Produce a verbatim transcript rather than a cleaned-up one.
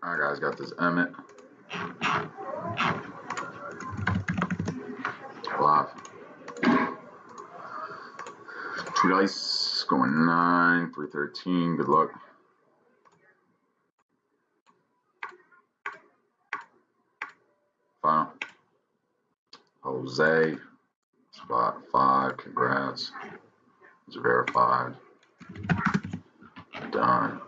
Alright guys, got this Emmitt. Live. Two dice, going nine, three thirteen, good luck. Final. Jose, spot five, congrats. It's verified. Done.